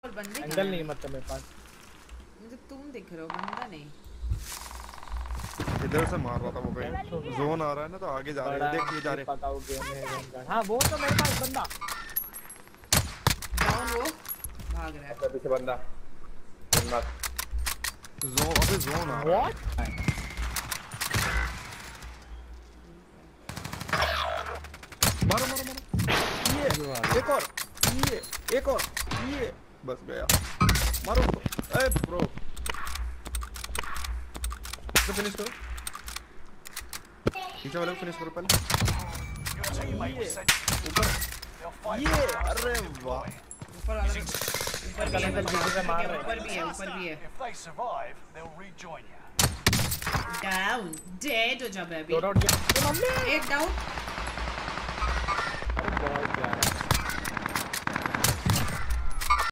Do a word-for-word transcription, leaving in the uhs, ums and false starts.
बंदे एंगल नहीं मतलब मेरे पास। मुझे तुम दिख रहे हो, बंदा नहीं। इधर से मार रहा था वो कहीं। जोन आ रहा है ना तो आगे जा रहे हैं, देख ये जा रहे। पता हो गेम है जोन का। हां वो तो मेरे पास बंदा डाउन, वो भाग रहा है। अच्छा पीछे बंदा बंदा जोन अबे जोन आ रहा है। मारो मारो मारो ये एक और ये एक और ये बस गया। मारो ए ब्रो तो फिनिश करो, पीछे वाले को फिनिश करो पहले। ऊपर ये अरे वाह ऊपर वाला ऊपर भी है, ऊपर भी है, ऊपर भी है। डाउन डेड हो जा बेबी। एक डाउन